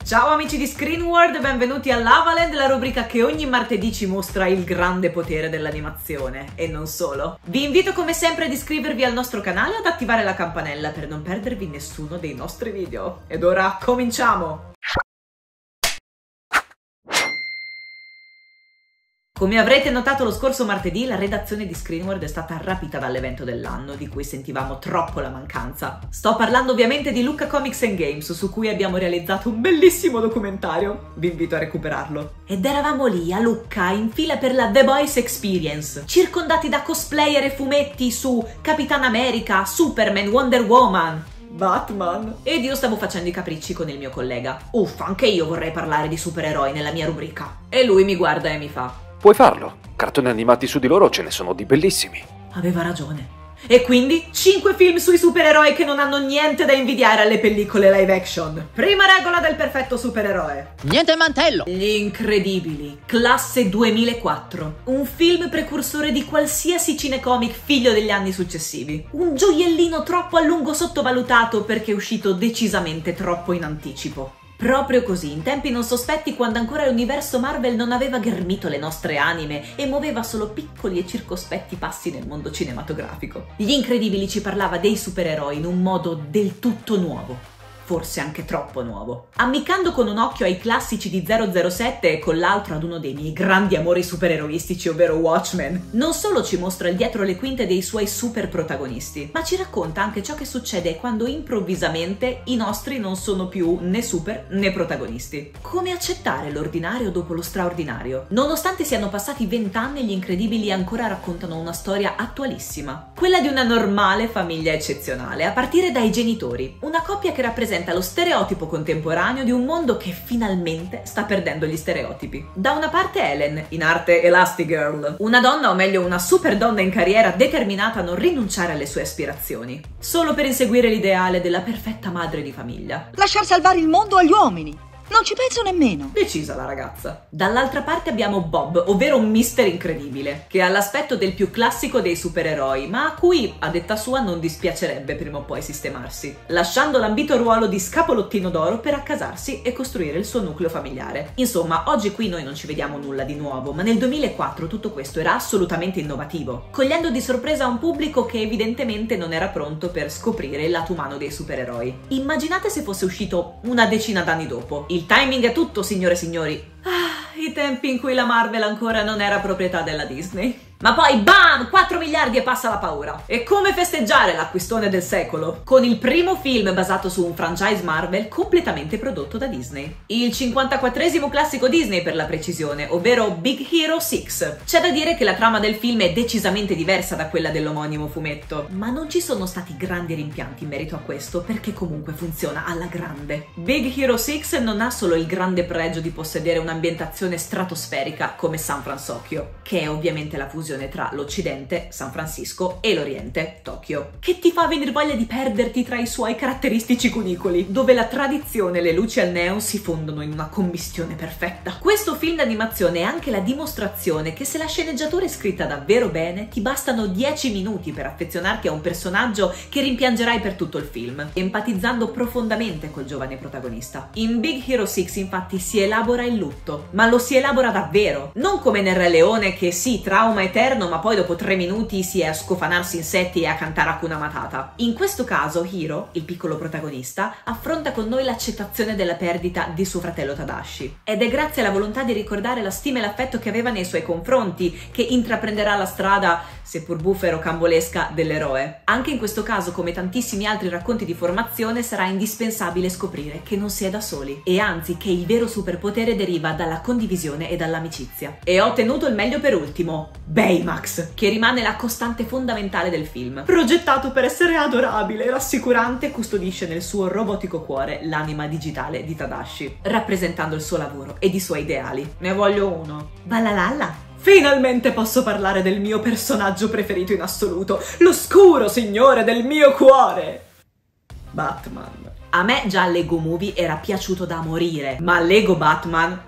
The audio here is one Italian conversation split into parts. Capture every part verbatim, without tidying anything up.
Ciao amici di Screenworld e benvenuti a Lavaland, la rubrica che ogni martedì ci mostra il grande potere dell'animazione, e non solo. Vi invito come sempre ad iscrivervi al nostro canale e ad attivare la campanella per non perdervi nessuno dei nostri video. Ed ora cominciamo! Come avrete notato lo scorso martedì, la redazione di Screenworld è stata rapita dall'evento dell'anno, di cui sentivamo troppo la mancanza. Sto parlando ovviamente di Lucca Comics and Games, su cui abbiamo realizzato un bellissimo documentario. Vi invito a recuperarlo. Ed eravamo lì, a Lucca, in fila per la The Boys Experience, circondati da cosplayer e fumetti su Capitan America, Superman, Wonder Woman, Batman. Ed io stavo facendo i capricci con il mio collega. Uff, anche io vorrei parlare di supereroi nella mia rubrica. E lui mi guarda e mi fa: puoi farlo, cartoni animati su di loro ce ne sono di bellissimi. Aveva ragione. E quindi cinque film sui supereroi che non hanno niente da invidiare alle pellicole live action. Prima regola del perfetto supereroe: niente mantello. Gli Incredibili, classe duemilaquattro. Un film precursore di qualsiasi cinecomic figlio degli anni successivi. Un gioiellino troppo a lungo sottovalutato perché è uscito decisamente troppo in anticipo. Proprio così, in tempi non sospetti, quando ancora l'universo Marvel non aveva ghermito le nostre anime e muoveva solo piccoli e circospetti passi nel mondo cinematografico. Gli Incredibili ci parlava dei supereroi in un modo del tutto nuovo. Forse anche troppo nuovo. Ammiccando con un occhio ai classici di zero zero sette e con l'altro ad uno dei miei grandi amori supereroistici, ovvero Watchmen, non solo ci mostra il dietro le quinte dei suoi super protagonisti, ma ci racconta anche ciò che succede quando improvvisamente i nostri non sono più né super né protagonisti. Come accettare l'ordinario dopo lo straordinario? Nonostante siano passati vent'anni, gli Incredibili ancora raccontano una storia attualissima. Quella di una normale famiglia eccezionale, a partire dai genitori. Una coppia che rappresenta lo stereotipo contemporaneo di un mondo che finalmente sta perdendo gli stereotipi. Da una parte Helen, in arte Elastigirl, una donna, o meglio una super donna in carriera, determinata a non rinunciare alle sue aspirazioni, solo per inseguire l'ideale della perfetta madre di famiglia. Lasciar salvare il mondo agli uomini. Non ci penso nemmeno. Decisa la ragazza. Dall'altra parte abbiamo Bob, ovvero un mister incredibile, che ha l'aspetto del più classico dei supereroi, ma a cui, a detta sua, non dispiacerebbe prima o poi sistemarsi, lasciando l'ambito ruolo di scapolottino d'oro per accasarsi e costruire il suo nucleo familiare. Insomma, oggi qui noi non ci vediamo nulla di nuovo, ma nel duemilaquattro tutto questo era assolutamente innovativo, cogliendo di sorpresa un pubblico che evidentemente non era pronto per scoprire il lato umano dei supereroi. Immaginate se fosse uscito una decina d'anni dopo. Il timing è tutto, signore e signori. Ah, i tempi in cui la Marvel ancora non era proprietà della Disney. Ma poi bam! quattro miliardi e passa la paura. E come festeggiare l'acquistone del secolo? Con il primo film basato su un franchise Marvel completamente prodotto da Disney. Il cinquantaquattresimo classico Disney, per la precisione, ovvero Big Hero sei. C'è da dire che la trama del film è decisamente diversa da quella dell'omonimo fumetto, ma non ci sono stati grandi rimpianti in merito a questo, perché comunque funziona alla grande. Big Hero sei non ha solo il grande pregio di possedere un'ambientazione stratosferica come San Francisco, che è ovviamente la fusione tra l'Occidente, San Francisco, e l'Oriente, Tokyo, che ti fa venire voglia di perderti tra i suoi caratteristici cunicoli, dove la tradizione e le luci al neon si fondono in una commistione perfetta. Questo film d'animazione è anche la dimostrazione che se la sceneggiatura è scritta davvero bene, ti bastano dieci minuti per affezionarti a un personaggio che rimpiangerai per tutto il film, empatizzando profondamente col giovane protagonista. In Big Hero sei infatti si elabora il lutto, ma lo si elabora davvero, non come nel Re Leone che sì, trauma eterno, ma poi dopo tre minuti si è a scofanarsi insetti e a cantare Hakuna Matata. In questo caso Hiro, il piccolo protagonista, affronta con noi l'accettazione della perdita di suo fratello Tadashi. Ed è grazie alla volontà di ricordare la stima e l'affetto che aveva nei suoi confronti che intraprenderà la strada, seppur buffa e rocambolesca, dell'eroe. Anche in questo caso, come tantissimi altri racconti di formazione, sarà indispensabile scoprire che non si è da soli, e anzi che il vero superpotere deriva dalla condivisione e dall'amicizia. E ho tenuto il meglio per ultimo: Baymax, che rimane la costante fondamentale del film. Progettato per essere adorabile e rassicurante, custodisce nel suo robotico cuore l'anima digitale di Tadashi, rappresentando il suo lavoro ed i suoi ideali. Ne voglio uno. Balalala! Finalmente posso parlare del mio personaggio preferito in assoluto, l'oscuro signore del mio cuore! Batman. A me già Lego Movie era piaciuto da morire, ma Lego Batman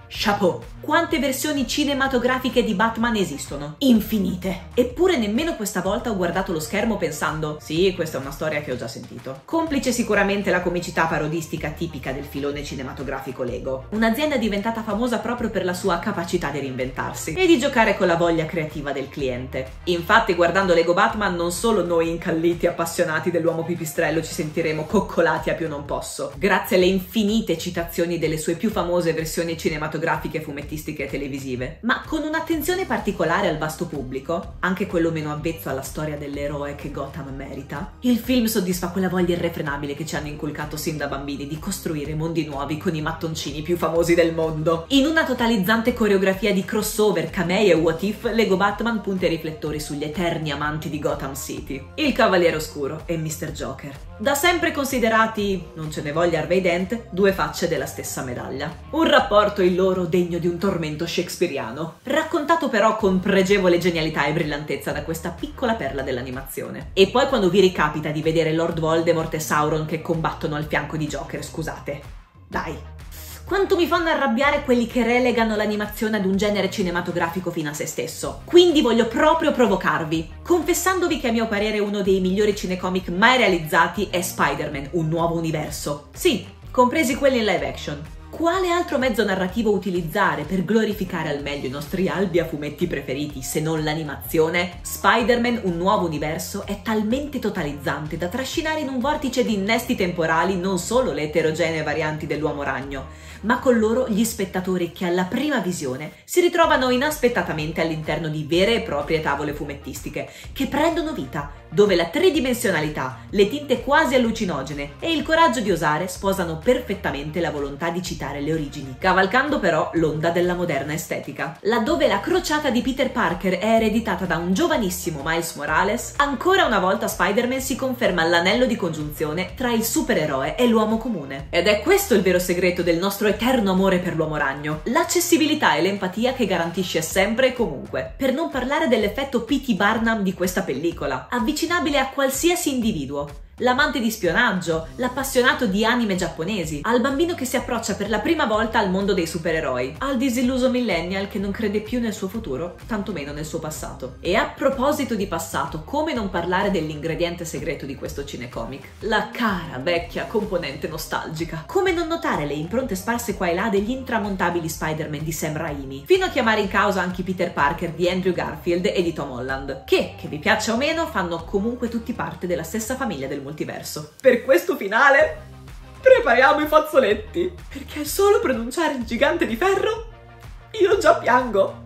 Chapeau! Quante versioni cinematografiche di Batman esistono? Infinite! Eppure nemmeno questa volta ho guardato lo schermo pensando «Sì, questa è una storia che ho già sentito». Complice sicuramente la comicità parodistica tipica del filone cinematografico Lego, un'azienda diventata famosa proprio per la sua capacità di reinventarsi e di giocare con la voglia creativa del cliente. Infatti, guardando Lego Batman, non solo noi incalliti appassionati dell'uomo pipistrello ci sentiremo coccolati a più non posso, grazie alle infinite citazioni delle sue più famose versioni cinematografiche, fumettistiche e televisive, ma con un'attenzione particolare al vasto pubblico, anche quello meno avvezzo alla storia dell'eroe che Gotham merita. Il film soddisfa quella voglia irrefrenabile che ci hanno inculcato sin da bambini di costruire mondi nuovi con i mattoncini più famosi del mondo. In una totalizzante coreografia di crossover, camei e what if, Lego Batman punta i riflettori sugli eterni amanti di Gotham City, il Cavaliere Oscuro e mister Joker, da sempre considerati, non ce ne voglia Harvey Dent, due facce della stessa medaglia. Un rapporto il loro degno di un tormento shakespeariano, raccontato però con pregevole genialità e brillantezza da questa piccola perla dell'animazione. E poi quando vi ricapita di vedere Lord Voldemort e Sauron che combattono al fianco di Joker, scusate, dai. Quanto mi fanno arrabbiare quelli che relegano l'animazione ad un genere cinematografico fino a se stesso. Quindi voglio proprio provocarvi, confessandovi che a mio parere uno dei migliori cinecomic mai realizzati è Spider-Man, un nuovo universo. Sì, compresi quelli in live action. Quale altro mezzo narrativo utilizzare per glorificare al meglio i nostri albi a fumetti preferiti se non l'animazione? Spider-Man, un nuovo universo, è talmente totalizzante da trascinare in un vortice di innesti temporali non solo le eterogenee varianti dell'Uomo Ragno, ma con loro gli spettatori che alla prima visione si ritrovano inaspettatamente all'interno di vere e proprie tavole fumettistiche che prendono vita, dove la tridimensionalità, le tinte quasi allucinogene e il coraggio di osare sposano perfettamente la volontà di citare le origini, cavalcando però l'onda della moderna estetica. Laddove la crociata di Peter Parker è ereditata da un giovanissimo Miles Morales, ancora una volta Spider-Man si conferma l'anello di congiunzione tra il supereroe e l'uomo comune. Ed è questo il vero segreto del nostro eterno amore per l'Uomo Ragno, l'accessibilità e l'empatia che garantisce sempre e comunque. Per non parlare dell'effetto P T Barnum di questa pellicola, avvicinabile a qualsiasi individuo. L'amante di spionaggio, l'appassionato di anime giapponesi, al bambino che si approccia per la prima volta al mondo dei supereroi, al disilluso millennial che non crede più nel suo futuro, tantomeno nel suo passato. E a proposito di passato, come non parlare dell'ingrediente segreto di questo cinecomic? La cara vecchia componente nostalgica. Come non notare le impronte sparse qua e là degli intramontabili Spider-Man di Sam Raimi, fino a chiamare in causa anche Peter Parker di Andrew Garfield e di Tom Holland, che, che vi piaccia o meno, fanno comunque tutti parte della stessa famiglia del multiverso. Per questo finale prepariamo i fazzoletti, perché solo pronunciare il Gigante di Ferro io già piango.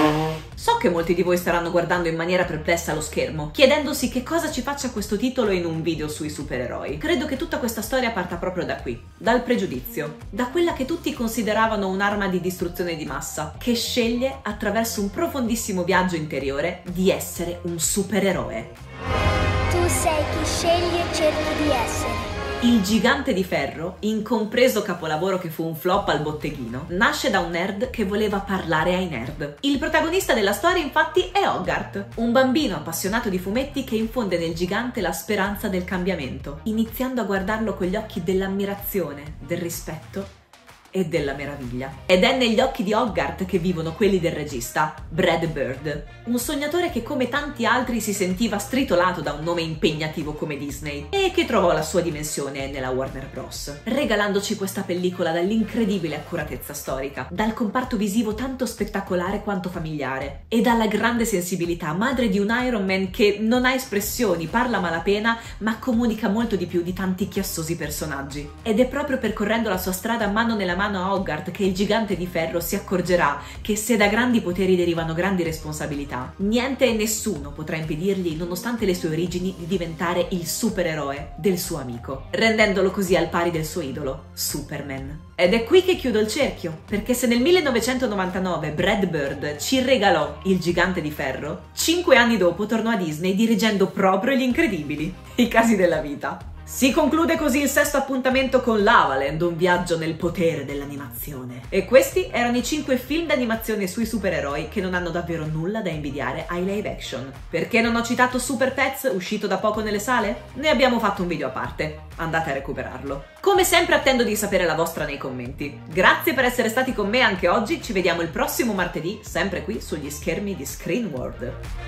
So che molti di voi staranno guardando in maniera perplessa lo schermo, chiedendosi che cosa ci faccia questo titolo in un video sui supereroi. Credo che tutta questa storia parta proprio da qui, dal pregiudizio, da quella che tutti consideravano un'arma di distruzione di massa, che sceglie, attraverso un profondissimo viaggio interiore, di essere un supereroe. Tu sei chi scegli e cerchi di essere. Il Gigante di Ferro, incompreso capolavoro che fu un flop al botteghino, nasce da un nerd che voleva parlare ai nerd. Il protagonista della storia infatti è Hogarth, un bambino appassionato di fumetti che infonde nel gigante la speranza del cambiamento, iniziando a guardarlo con gli occhi dell'ammirazione, del rispetto e della meraviglia. Ed è negli occhi di Hogarth che vivono quelli del regista, Brad Bird, un sognatore che come tanti altri si sentiva stritolato da un nome impegnativo come Disney e che trovò la sua dimensione nella Warner Bros., regalandoci questa pellicola dall'incredibile accuratezza storica, dal comparto visivo tanto spettacolare quanto familiare e dalla grande sensibilità, madre di un Iron Man che non ha espressioni, parla a malapena, ma comunica molto di più di tanti chiassosi personaggi. Ed è proprio percorrendo la sua strada mano nella mano a Hogarth che il Gigante di Ferro si accorgerà che se da grandi poteri derivano grandi responsabilità, niente e nessuno potrà impedirgli, nonostante le sue origini, di diventare il supereroe del suo amico, rendendolo così al pari del suo idolo, Superman. Ed è qui che chiudo il cerchio, perché se nel millenovecentonovantanove Brad Bird ci regalò il Gigante di Ferro, cinque anni dopo tornò a Disney dirigendo proprio Gli Incredibili, i casi della vita. Si conclude così il sesto appuntamento con Lavaland, un viaggio nel potere dell'animazione. E questi erano i cinque film d'animazione sui supereroi che non hanno davvero nulla da invidiare ai live action. Perché non ho citato Super Pets, uscito da poco nelle sale? Ne abbiamo fatto un video a parte, andate a recuperarlo. Come sempre attendo di sapere la vostra nei commenti. Grazie per essere stati con me anche oggi, ci vediamo il prossimo martedì, sempre qui sugli schermi di Screen World.